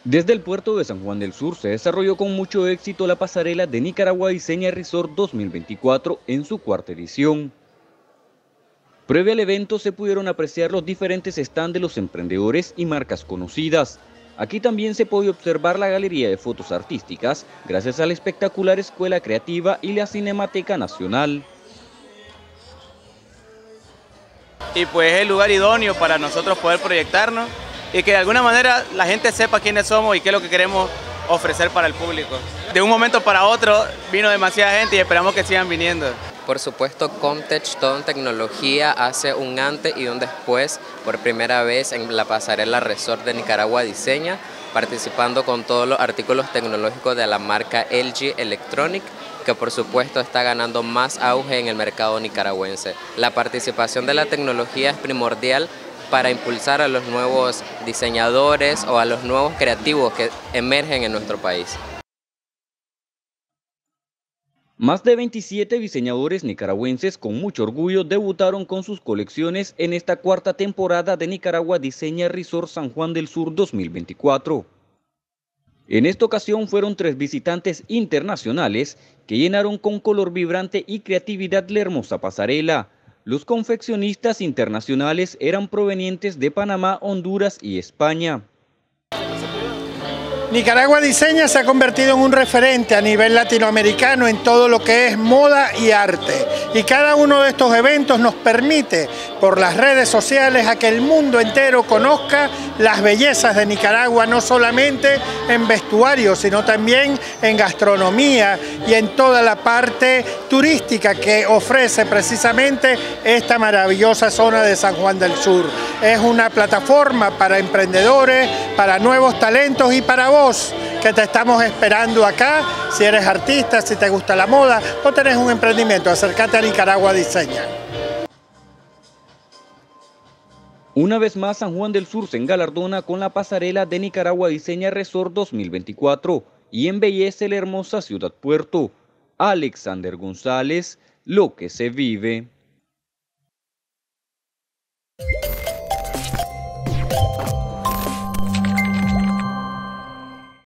Desde el puerto de San Juan del Sur se desarrolló con mucho éxito la pasarela de Nicaragua Diseña Resort 2024 en su cuarta edición. Previo al evento se pudieron apreciar los diferentes stands de los emprendedores y marcas conocidas. Aquí también se puede observar la galería de fotos artísticas gracias a la espectacular Escuela Creativa y la Cinemateca Nacional. Y pues es el lugar idóneo para nosotros poder proyectarnos y que de alguna manera la gente sepa quiénes somos y qué es lo que queremos ofrecer para el público. De un momento para otro vino demasiada gente y esperamos que sigan viniendo. Por supuesto, Comtech, todo en tecnología, hace un antes y un después, por primera vez en la pasarela Resort de Nicaragua Diseña, participando con todos los artículos tecnológicos de la marca LG Electronic, que por supuesto está ganando más auge en el mercado nicaragüense. La participación de la tecnología es primordial para impulsar a los nuevos diseñadores o a los nuevos creativos que emergen en nuestro país. Más de 27 diseñadores nicaragüenses con mucho orgullo debutaron con sus colecciones en esta cuarta temporada de Nicaragua Diseña Resort San Juan del Sur 2024. En esta ocasión fueron 3 visitantes internacionales que llenaron con color vibrante y creatividad la hermosa pasarela. Los confeccionistas internacionales eran provenientes de Panamá, Honduras y España. Nicaragua Diseña se ha convertido en un referente a nivel latinoamericano en todo lo que es moda y arte. Y cada uno de estos eventos nos permite, por las redes sociales, a que el mundo entero conozca las bellezas de Nicaragua, no solamente en vestuario, sino también en gastronomía y en toda la parte turística que ofrece precisamente esta maravillosa zona de San Juan del Sur. Es una plataforma para emprendedores, para nuevos talentos y para vos, que te estamos esperando acá. Si eres artista, si te gusta la moda o tenés un emprendimiento, acércate a Nicaragua Diseña. Una vez más, San Juan del Sur se engalardona con la pasarela de Nicaragua Diseña Resort 2024 y embellece la hermosa ciudad puerto. Alexander González, lo que se vive.